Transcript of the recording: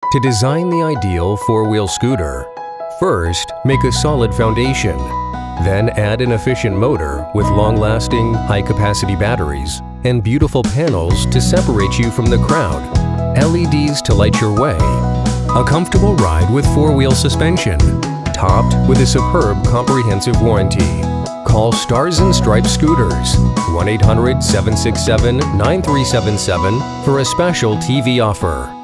To design the ideal four-wheel scooter, first make a solid foundation. Then add an efficient motor with long-lasting, high-capacity batteries and beautiful panels to separate you from the crowd, LEDs to light your way, a comfortable ride with four-wheel suspension, topped with a superb comprehensive warranty. Call Stars and Stripes Scooters, 1-800-767-9377 for a special TV offer.